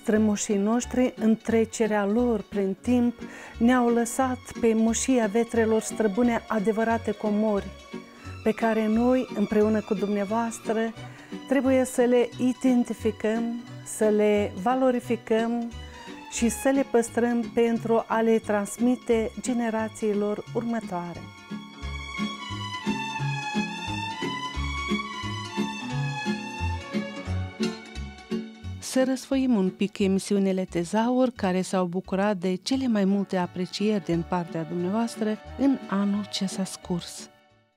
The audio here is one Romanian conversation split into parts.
Strămoșii noștri, în trecerea lor prin timp, ne-au lăsat pe moșia vetrelor străbune adevărate comori, pe care noi, împreună cu dumneavoastră, trebuie să le identificăm, să le valorificăm și să le păstrăm pentru a le transmite generațiilor următoare. Să răsfoim un pic emisiunile Tezaur, care s-au bucurat de cele mai multe aprecieri din partea dumneavoastră în anul ce s-a scurs.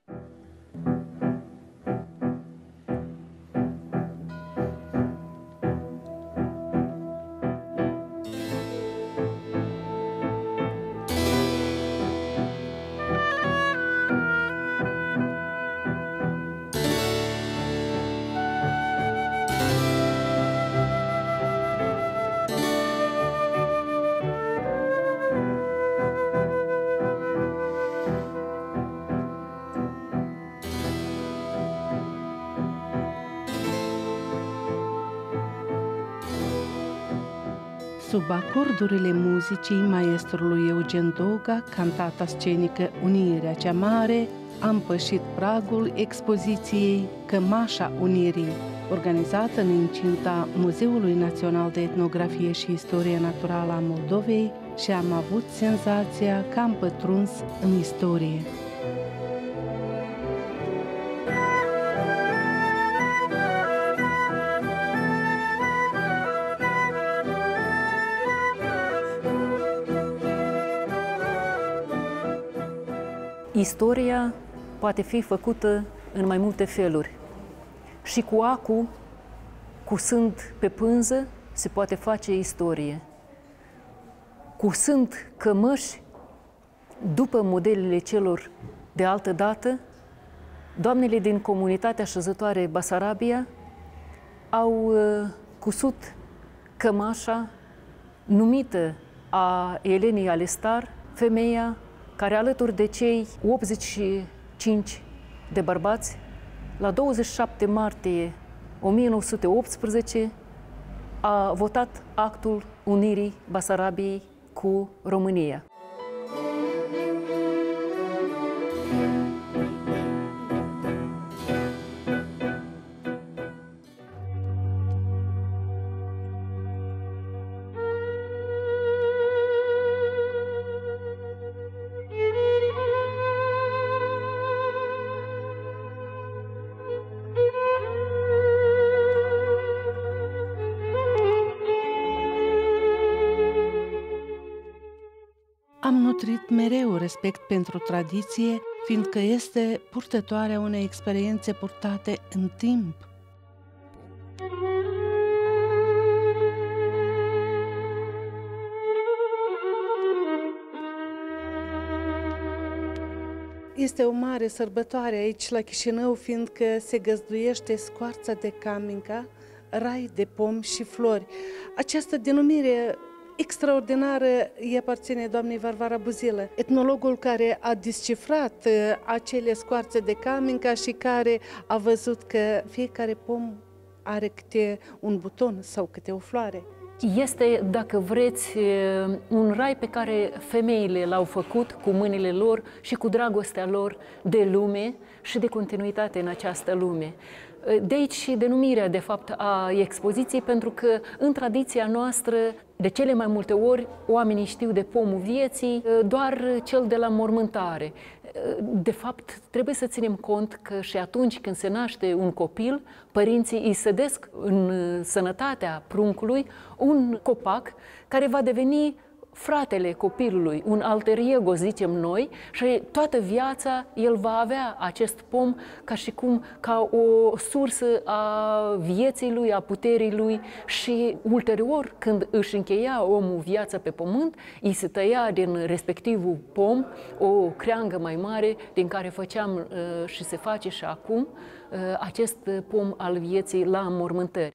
Sub acordurile muzicii maestrului Eugen Doga, cantata scenică Unirea cea Mare, am pășit pragul expoziției Cămașa Unirii, organizată în incinta Muzeului Național de Etnografie și Istorie Naturală a Moldovei, și am avut senzația că am pătruns în istorie. Istoria poate fi făcută în mai multe feluri. Și cu acu, cu sânt pe pânză, se poate face istorie. Cu sânt cămăși, după modelele celor de altă dată, doamnele din comunitatea șezătoare Basarabia au cusut cămașa numită a Elenei Alestar, femeia care, alături de cei 85 de bărbați, la 27 martie 1918 a votat actul unirii Basarabiei cu România. Am nutrit mereu respect pentru tradiție, fiindcă este purtătoarea unei experiențe purtate în timp. Este o mare sărbătoare aici la Chișinău, fiindcă se găzduiește scoarța de Caminca, rai de pomi și flori. Această denumire extraordinară îi aparține doamnei Varvara Buzilă, etnologul care a descifrat acele scoarțe de Caminca și care a văzut că fiecare pom are câte un buton sau câte o floare. Este, dacă vreți, un rai pe care femeile l-au făcut cu mâinile lor și cu dragostea lor de lume și de continuitate în această lume. De aici și denumirea, de fapt, a expoziției, pentru că în tradiția noastră, de cele mai multe ori, oamenii știu de pomul vieții doar cel de la mormântare. De fapt, trebuie să ținem cont că și atunci când se naște un copil, părinții îi sădesc în sănătatea pruncului un copac care va deveni fratele copilului, un alter ego, zicem noi, și toată viața el va avea acest pom ca și cum ca o sursă a vieții lui, a puterii lui, și ulterior, când își încheia omul viața pe pământ, îi se tăia din respectivul pom o creangă mai mare din care făceam și se face și acum acest pom al vieții la înmormântări.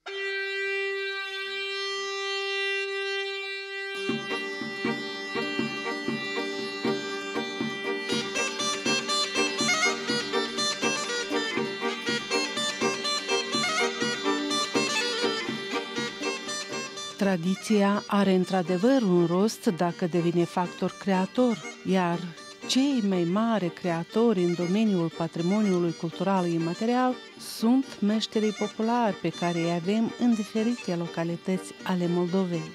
Tradiția are într-adevăr un rost dacă devine factor creator, iar cei mai mari creatori în domeniul patrimoniului cultural imaterial sunt meșterii populari pe care îi avem în diferite localități ale Moldovei.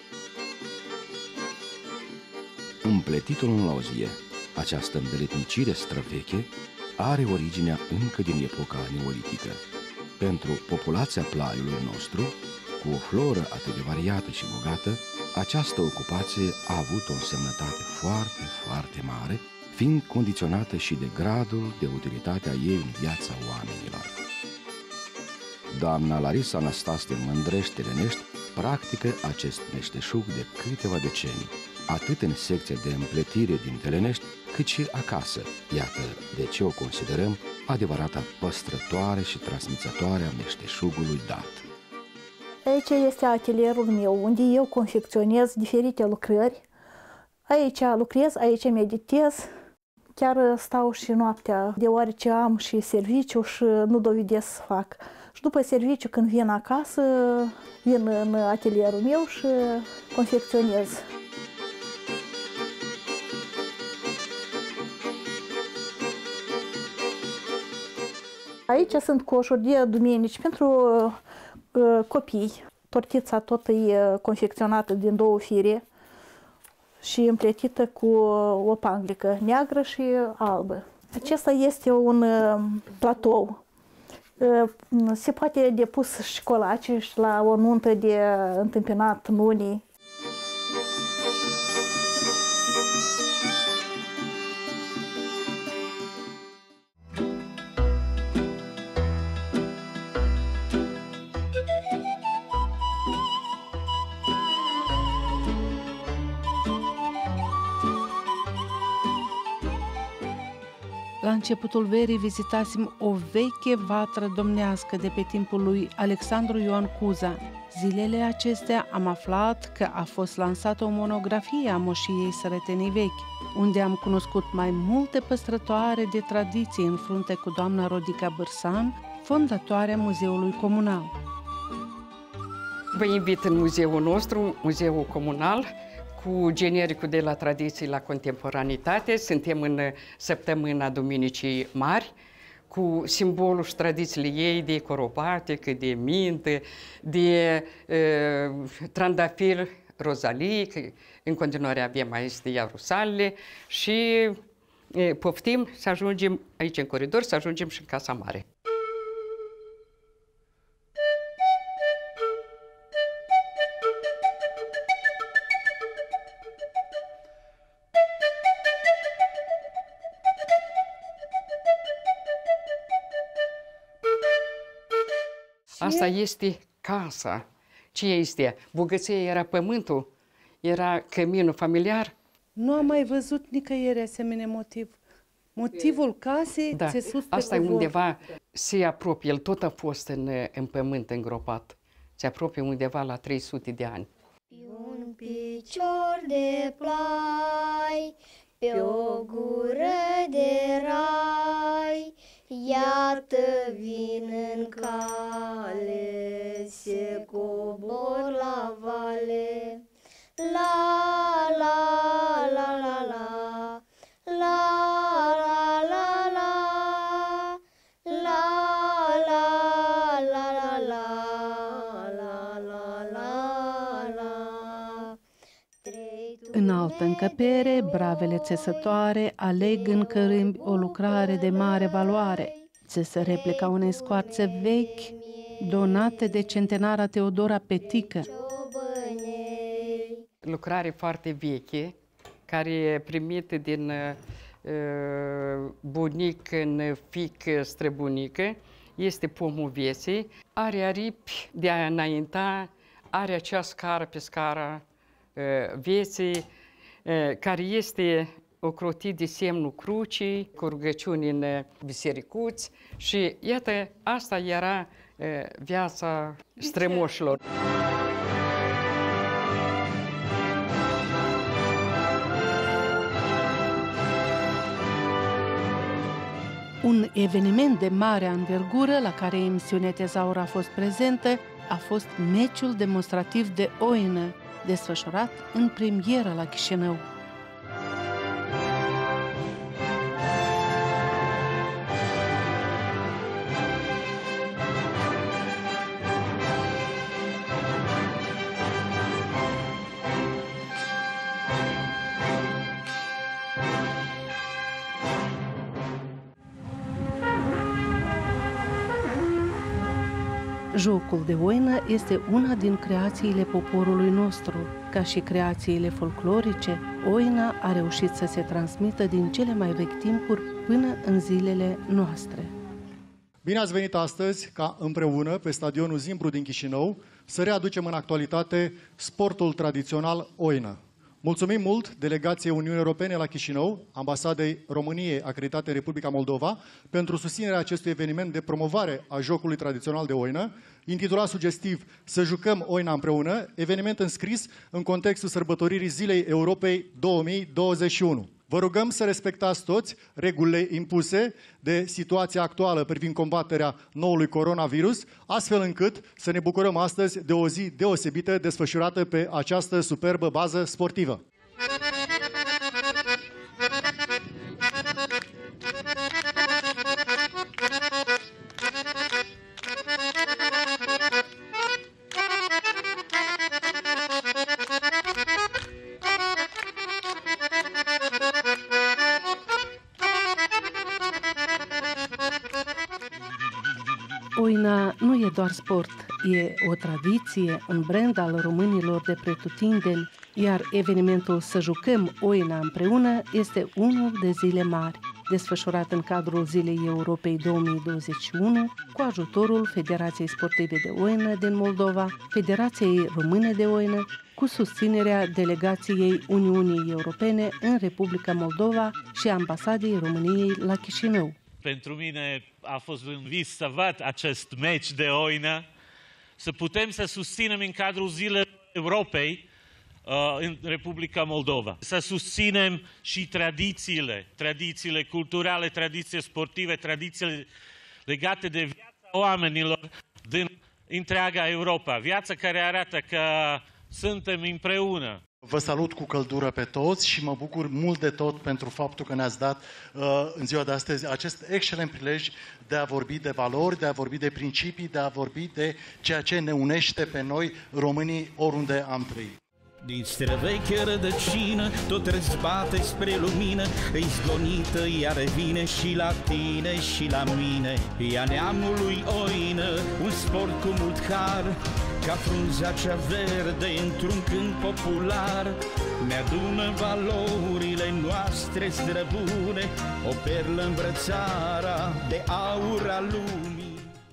Împletitul în lauzie, această îndeletnicire străveche, are originea încă din epoca neolitică. Pentru populația plaiului nostru, cu o floră atât de variată și bogată, această ocupație a avut o însemnătate foarte, foarte mare, fiind condiționată și de gradul de utilitate a ei în viața oamenilor. Doamna Larisa Anastas din Mândrești-Telenești practică acest meșteșug de câteva decenii, atât în secția de împletire din Telenești, cât și acasă. Iată de ce o considerăm adevărata păstrătoare și transmițătoare a meșteșugului dat. Aici este atelierul meu, unde eu confecționez diferite lucrări. Aici lucrez, aici meditez. Chiar stau și noaptea, deoarece am și serviciu și nu dovedesc să fac. Și după serviciu, când vin acasă, vin în atelierul meu și confecționez. Aici sunt coșuri de duminici pentru copii. Tortița tot e confecționată din 2 fire și împletită cu o panglică neagră și albă. Acesta este un platou. Se poate depus și colace și la o nuntă de întâmpinat nunii. La începutul verii vizitasem o veche vatră domnească de pe timpul lui Alexandru Ioan Cuza. Zilele acestea am aflat că a fost lansată o monografie a moșiei Sărătenii Vechi, unde am cunoscut mai multe păstrătoare de tradiție în frunte cu doamna Rodica Bârsan, fondatoarea Muzeului Comunal. Vă invit în muzeul nostru, Muzeul Comunal, cu genericul de la tradiții la contemporanitate. Suntem în săptămâna Duminicii Mari, cu simbolul și tradițiile ei de coropatică, de mintă, de trandafir rozalii, că în continuare avem aici de iarusalele și poftim să ajungem aici în coridor, să ajungem și în Casa Mare. Asta este casa. Ce este? Bogăția era pământul, era căminul familiar. Nu am mai văzut nicăieri asemenea motiv. Motivul casei țesut pe asta e covor. undeva, se apropie, el tot a fost în pământ îngropat. Se apropie undeva la 300 de ani. Pe un picior de plai, pe o gură de rai, iată vin în cale, se cobor la vale. La la la la la, la la la la, la la la la la, la la la. În altă încăpere, bravele țesătoare aleg în cărâmbi o lucrare de mare valoare. Țesă replica unei scoarțe vechi, donate de centenara Teodora Petică. Lucrare foarte veche, care e primită din bunic în fic străbunică, este pomul vieții, are aripi de a înainta, are acea scară pe scara vieții, care este ocrotit de semnul crucii, cu rugăciuni în bisericuți și iată, asta era viața strămoșilor. Un eveniment de mare anvergură la care emisiunea Tezaur a fost prezentă a fost meciul demonstrativ de oină, desfășurat în premieră la Chișinău. Jocul de oină este una din creațiile poporului nostru. Ca și creațiile folclorice, oina a reușit să se transmită din cele mai vechi timpuri până în zilele noastre. Bine ați venit astăzi ca împreună pe stadionul Zimbru din Chișinău să readucem în actualitate sportul tradițional oină. Mulțumim mult delegației Uniunii Europene la Chișinău, ambasadei României acreditate în Republica Moldova, pentru susținerea acestui eveniment de promovare a jocului tradițional de oină, intitulat sugestiv Să jucăm oina împreună, eveniment înscris în contextul sărbătoririi Zilei Europei 2021. Vă rugăm să respectați toți regulile impuse de situația actuală privind combaterea noului coronavirus, astfel încât să ne bucurăm astăzi de o zi deosebită desfășurată pe această superbă bază sportivă. Oina nu e doar sport, e o tradiție, un brand al românilor de pretutindeni, iar evenimentul Să jucăm oina împreună este unul de zile mari, desfășurat în cadrul Zilei Europei 2021, cu ajutorul Federației Sportive de Oină din Moldova, Federației Române de Oină, cu susținerea delegației Uniunii Europene în Republica Moldova și ambasadei României la Chișinău. Pentru mine a fost un vis să văd acest meci de oină, să putem să susținem în cadrul Zilei Europei în Republica Moldova. Să susținem și tradițiile culturale, tradițiile sportive, tradițiile legate de viața oamenilor din întreaga Europa. Viața care arată că suntem împreună. Vă salut cu căldură pe toți și mă bucur mult de tot pentru faptul că ne-ați dat în ziua de astăzi acest excelent prilej de a vorbi de valori, de a vorbi de principii, de a vorbi de ceea ce ne unește pe noi, românii, oriunde am trăit. Din străveche rădăcină, tot răzbate spre lumină, îi zgonită, ea revine și la tine și la mine. Ea neamului oină, un sport cu mult har, ca frunza cea verde într-un cânt popular. Mi-adună valorile noastre străbune, o perlă în brățara de aur a lumii.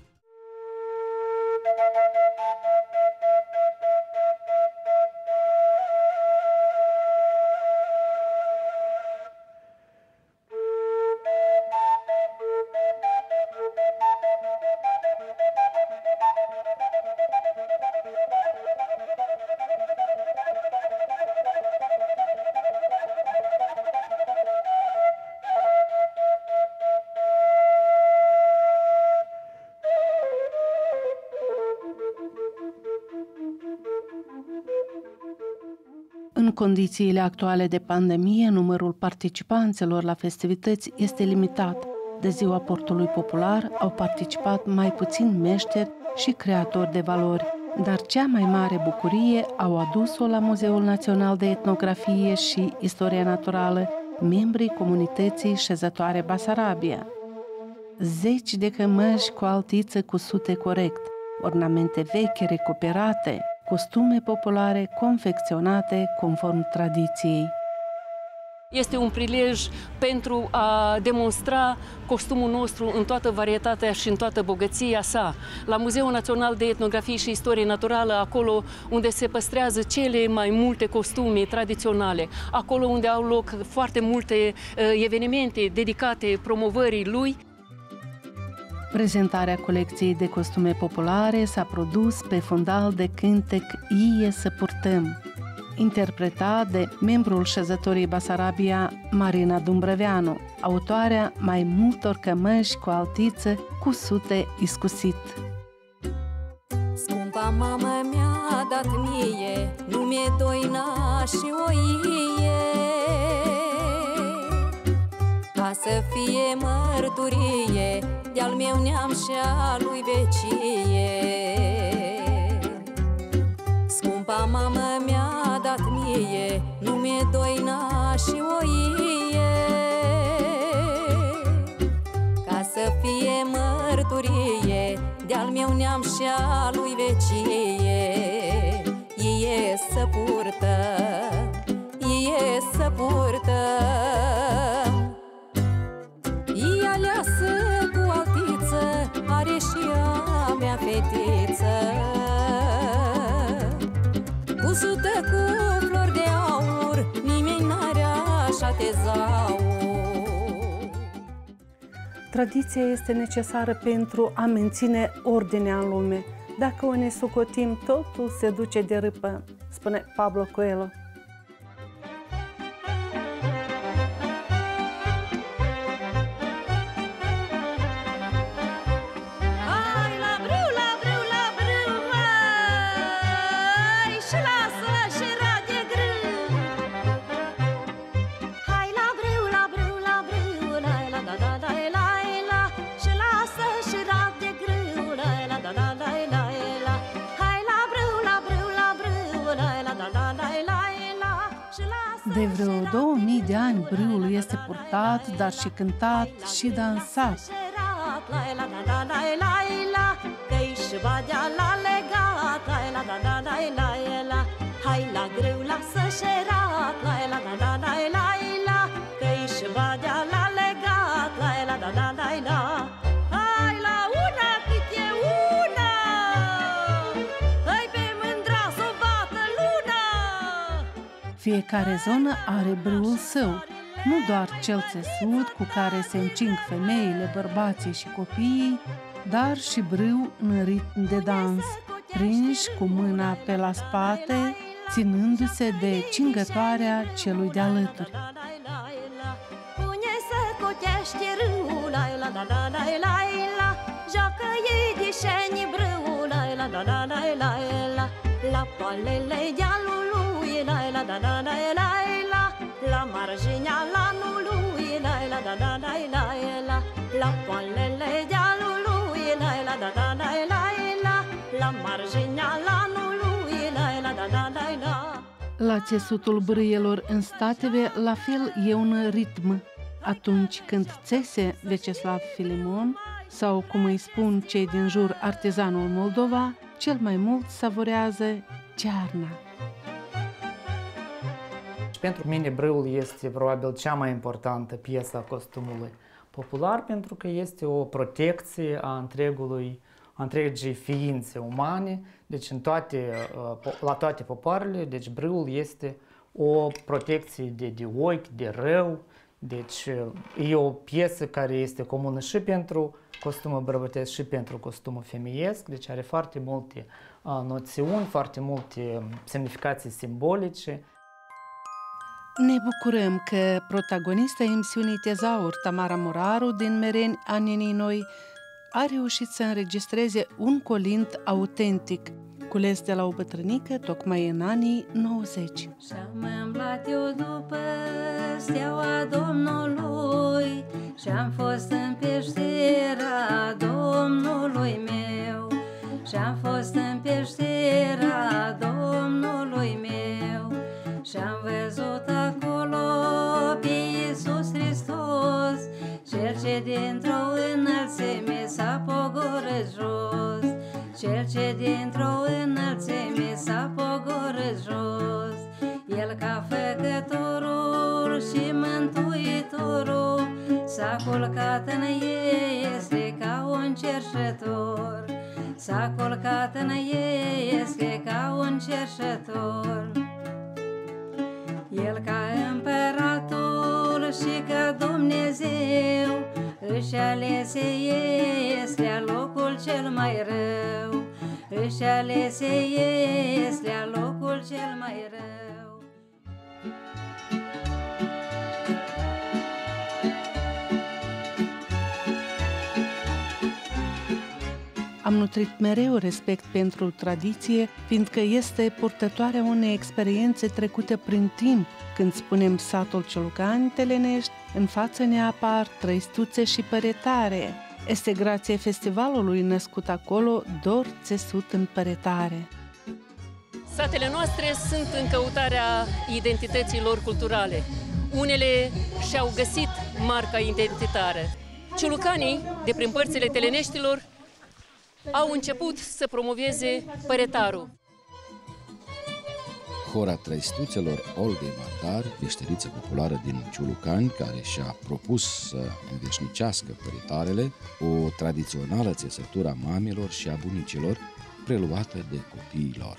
În condițiile actuale de pandemie, numărul participanților la festivități este limitat. De Ziua Portului Popular au participat mai puțini meșteri și creatori de valori, dar cea mai mare bucurie au adus-o la Muzeul Național de Etnografie și Istoria Naturală membrii comunității șezătoare Basarabia. Zeci de cămăși cu altiță cusute corect, ornamente vechi recuperate, costume populare confecționate conform tradiției. Este un prilej pentru a demonstra costumul nostru în toată varietatea și în toată bogăția sa. La Muzeul Național de Etnografie și Istorie Naturală, acolo unde se păstrează cele mai multe costume tradiționale, acolo unde au loc foarte multe evenimente dedicate promovării lui. Prezentarea colecției de costume populare s-a produs pe fundal de cântec Ie să purtăm, interpretat de membrul șezătorii Basarabia Marina Dumbrăveanu, autoarea mai multor cămăși cu altiță cusute iscusit. Scumpa Scumpa mamă mi-a dat mie nume Doina și Oie, ca să fie mărturie de-al meu neam și al lui vecie. Scumpa mamă mi-a dat mie nume Doina și Oie, ca să fie mărturie de-al meu neam și al lui vecie. Ie să purtă, ie să purtă, ie aleasă cu altiță, are și a mea fetiță, cusută cu flori de aur, nimeni n-are așa tezaur. Tradiția este necesară pentru a menține ordinea în lume. Dacă o ne socotim, totul se duce de râpă, spune Pablo Coelho. De vreo 2000 de ani brâul este purtat, dar și cântat și dansat. Hai la grâu, lasă șerat, că-i-și vadea la legat, hai la una cât e una, hai pe mândra s-o bată luna. Fiecare zonă are brâul său, nu doar cel țesut cu care se încing femeile, bărbații și copiii, dar și brâu în ritm de dans, prinși cu mâna pe la spate, ținându-se de cingătoarea celui de alături. Pune să cotește râul, joacă ei dișenii brâul, la poalele dealului, la marginea lanului, la poalele dealului, la marginea lanului, La țesutul brâielor în stateve, la fel e un ritm. Atunci când țese Veceslav Filimon, sau cum îi spun cei din jur artizanul Moldova, cel mai mult savorează cearna. Pentru mine brâul este probabil cea mai importantă piesă a costumului popular, pentru că este o protecție a întregii ființe umane, deci la toate popoarele, deci brâul este o protecție de ochi, de rău, deci e o piesă care este comună și pentru costumul bărbătesc și pentru costumul femeiesc, deci are foarte multe noțiuni, foarte multe semnificații simbolice. Ne bucurăm că protagonista emisiunii Tezaur, Tamara Moraru, din Mereni, Aninii Noi, a reușit să înregistreze un colind autentic, cules de la o bătrânică tocmai în anii 90. Și-am îmblat eu după steaua Domnului, și-am fost în peștera Domnului meu, și-am fost în peștera Domnului meu, și-am văzut acolo pe Iisus Hristos, cel ce dintr-o înălțime s-a pogorât jos, cel ce dintr-o înălțime s-a pogorât jos. El ca făcătorul și mântuitorul s-a culcat în iesle ca un cerșător, s-a culcat în iesle ca un cerșător. El ca împărator și ca Dumnezeu își alese ieslea locul cel mai rău, își alese ieslea locul cel mai rău. Am nutrit mereu respect pentru tradiție, fiindcă este purtătoarea unei experiențe trecute prin timp. Când spunem satul Ciulucani Telenești, în față ne apar trăistuțe și păretare. Este grație festivalului născut acolo Dor țesut în păretare. Satele noastre sunt în căutarea identităților culturale. Unele și-au găsit marca identitară. Ciulucanii, de prin părțile Teleneștilor, au început să promoveze păretarul. Hora trăistuțelor Olgei Martar, peșteriță populară din Ciulucani, care și-a propus să înveșnicească păretarele, o tradițională țesătură a mamilor și a bunicilor, preluată de copiii lor.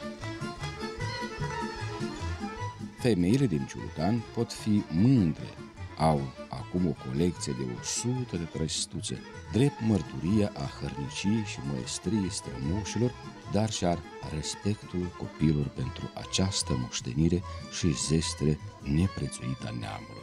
Femeile din Ciulucani pot fi mândre. Au acum o colecție de 100 de trăistuțe, drept mărturie a hărniciei și măestriei strămoșilor, dar și a respectul copiilor pentru această moștenire și zestre neprețuită a neamului.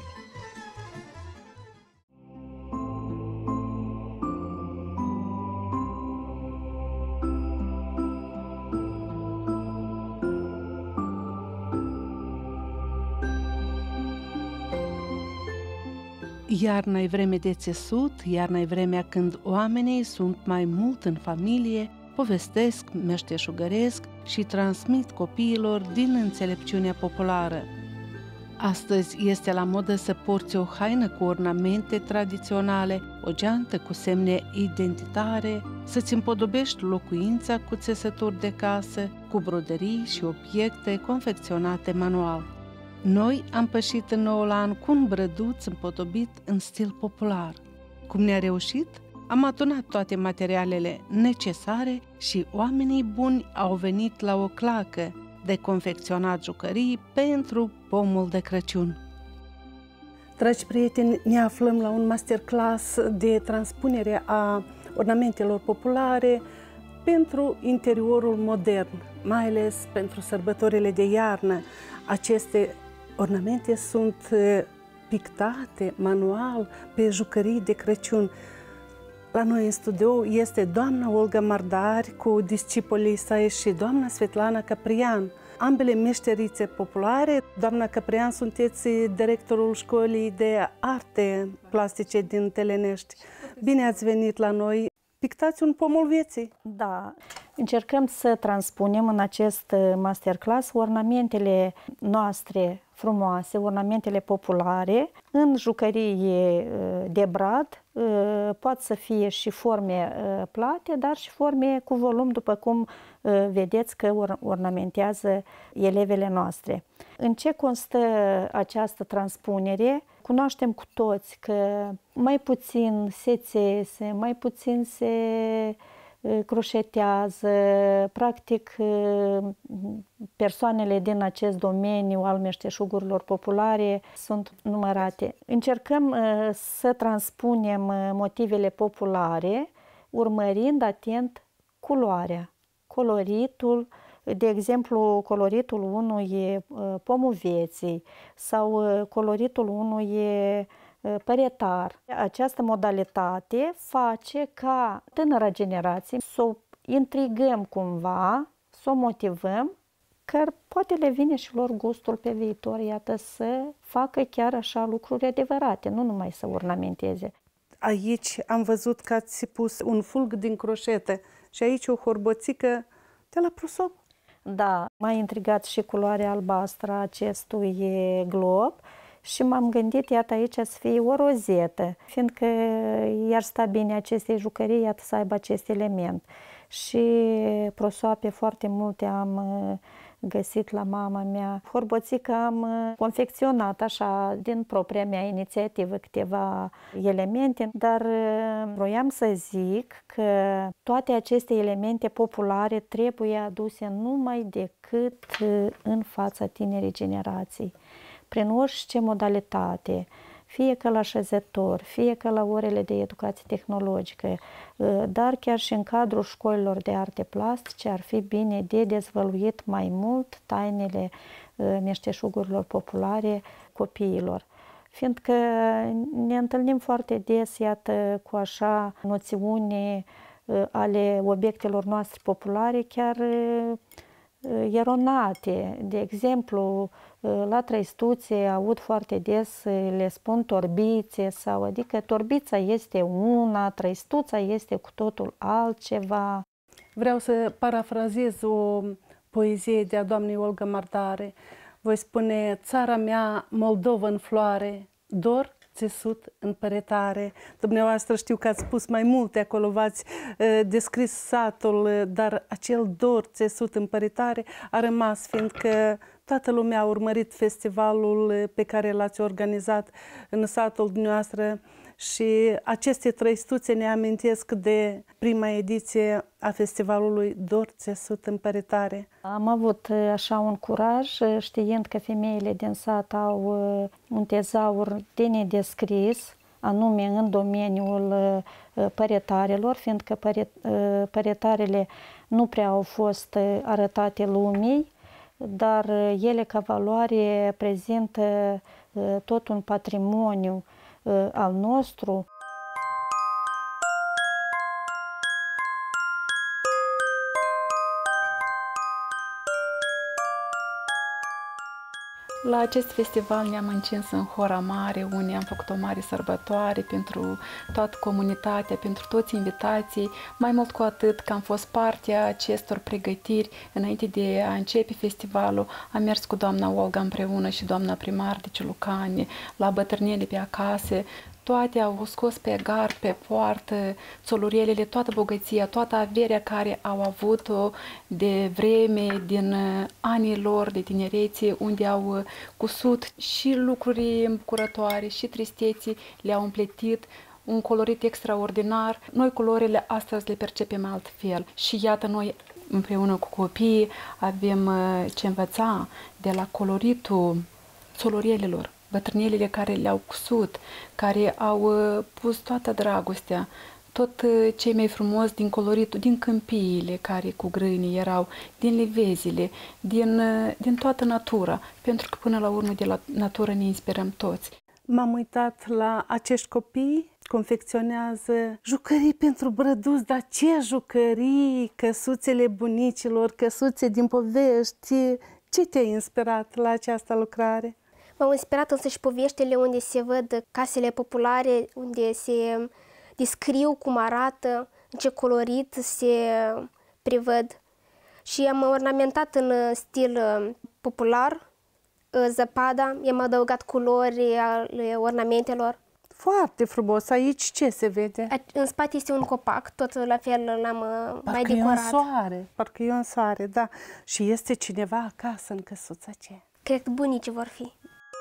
Iarna e vreme de țesut, iarna e vremea când oamenii sunt mai mult în familie, povestesc, meșteșugăresc și transmit copiilor din înțelepciunea populară. Astăzi este la modă să porți o haină cu ornamente tradiționale, o geantă cu semne identitare, să-ți împodobești locuința cu țesături de casă, cu broderii și obiecte confecționate manual. Noi am pășit în noul an cu un brăduț împodobit în stil popular. Cum ne-a reușit? Am adunat toate materialele necesare și oamenii buni au venit la o clacă de confecționat jucării pentru pomul de Crăciun. Dragi prieteni, ne aflăm la un masterclass de transpunere a ornamentelor populare pentru interiorul modern, mai ales pentru sărbătorile de iarnă. Aceste ornamente sunt pictate manual pe jucării de Crăciun. La noi în studio este doamna Olga Mardar cu discipolii săi și doamna Svetlana Caprian, ambele meșterițe populare. Doamna Caprian, sunteți directorul școlii de arte plastice din Telenești. Bine ați venit la noi! Pictați un pomul vieții. Da, încercăm să transpunem în acest masterclass ornamentele noastre frumoase, ornamentele populare, în jucării de brad. Pot să fie și forme plate, dar și forme cu volum, după cum vedeți că ornamentează elevele noastre. În ce constă această transpunere? Cunoaștem cu toți că mai puțin se țese, mai puțin se croșetează, practic persoanele din acest domeniu al meșteșugurilor populare sunt numărate. Încercăm să transpunem motivele populare, urmărind atent culoarea, coloritul. De exemplu, coloritul unui pomul vieții sau coloritul unui păretar. Această modalitate face ca tânăra generație să o intrigăm cumva, să o motivăm, că poate le vine și lor gustul pe viitor, iată, să facă chiar așa lucruri adevărate, nu numai să ornamenteze. Aici am văzut că ați pus un fulg din croșete și aici o horbățică de la prosop. Da, m-a intrigat și culoarea albastră a acestui glob și m-am gândit, iată, aici să fie o rozetă, fiindcă i-ar sta bine acestei jucării, iată, să aibă acest element. Și prosoape foarte multe am găsit la mama mea. Horbățică am confecționat așa din propria mea inițiativă câteva elemente, dar vroiam să zic că toate aceste elemente populare trebuie aduse numai decât în fața tinerii generații, prin orice modalitate, fie că la așezător, fie că la orele de educație tehnologică, dar chiar și în cadrul școlilor de arte plastice ar fi bine de dezvăluit mai mult tainele meșteșugurilor populare copiilor. Fiindcă ne întâlnim foarte des, iată, cu așa noțiuni ale obiectelor noastre populare chiar eronate. De exemplu, la trăistuțe aud foarte des, le spun torbițe sau, adică torbița este una, trăistuța este cu totul altceva. Vreau să parafrazez o poezie de a doamnei Olga Mardare. Voi spune: țara mea, Moldova în floare, dor țesut în păretare. Dumneavoastră știu că ați spus mai multe acolo, v-ați descris satul, dar acel dor țesut în păretare a rămas, fiindcă toată lumea a urmărit festivalul pe care l-ați organizat în satul dumneavoastră și aceste trăistuțe ne amintesc de prima ediție a festivalului Dor țesut în păretare. Am avut așa un curaj, știind că femeile din sat au un tezaur de nedescris, anume în domeniul păretarelor, fiindcă păretarele nu prea au fost arătate lumii, dar ele ca valoare prezintă tot un patrimoniu al nostru. La acest festival ne-am încins în hora mare, unde am făcut o mare sărbătoare pentru toată comunitatea, pentru toți invitații, mai mult cu atât că am fost partea acestor pregătiri. Înainte de a începe festivalul, am mers cu doamna Olga împreună și doamna primar de Ciulucani la bătrânele pe acasă. Toate au scos pe gard, pe poartă, țolurelele, toată bogăția, toată averea care au avut-o de vreme, din anii lor de tinerețe, unde au cusut și lucruri îmbucurătoare și tristeții, le-au împletit un colorit extraordinar. Noi culorile astăzi le percepem altfel și iată, noi împreună cu copiii avem ce învăța de la coloritul țolurelelor, bătrânelele care le-au cusut, care au pus toată dragostea, tot ce e mai frumos din coloritul, din câmpiile care cu grâni erau, din livezile, din toată natura, pentru că până la urmă de la natură ne inspirăm toți. M-am uitat la acești copii, confecționează jucării pentru brăduți, dar ce jucării, căsuțele bunicilor, căsuțe din povești. Ce te-a inspirat la această lucrare? M-au inspirat însă și poveștile unde se văd casele populare, unde se descriu cum arată, în ce colorit se prevăd. Și am ornamentat în stil popular zăpada, i-am adăugat culori ale ornamentelor. Foarte frumos. Aici ce se vede? În spate este un copac, tot la fel l-am mai decorat. Parcă e un soare, da. Și este cineva acasă în căsuța aceea? Cred că bunicii vor fi.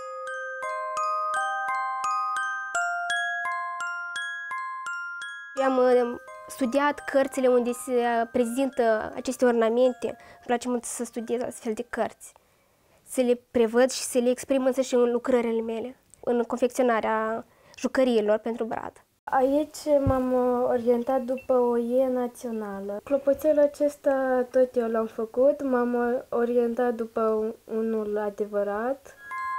Am studiat cărțile unde se prezintă aceste ornamente. Îmi place mult să studiez astfel de cărți. Să le prevăd și să le exprim însă și în lucrările mele, în confecționarea jucăriilor pentru brad. Aici m-am orientat după o ie națională. Clopoțelul acesta tot eu l-am făcut, m-am orientat după unul adevărat.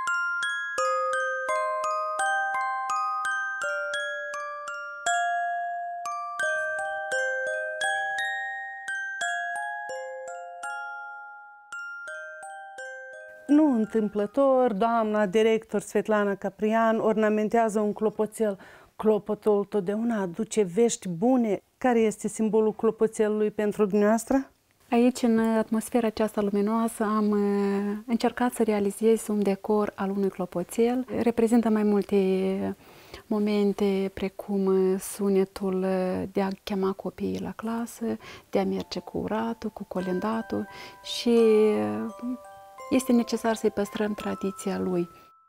Nu întâmplător, doamna director Svetlana Caprian ornamentează un clopoțel. Clopotul totdeauna aduce vești bune. Care este simbolul clopoțelului pentru dumneavoastră? Aici, în atmosfera aceasta luminoasă, am încercat să realizez un decor al unui clopoțel. Reprezintă mai multe momente, precum sunetul de a chema copiii la clasă, de a merge cu uratul, cu colindatul și este necesar să-i păstrăm tradiția lui.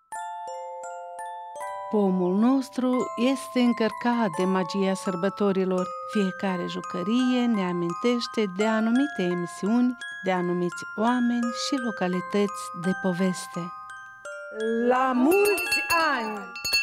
Pomul nostru este încărcat de magia sărbătorilor. Fiecare jucărie ne amintește de anumite emisiuni, de anumiți oameni și localități de poveste. La mulți ani!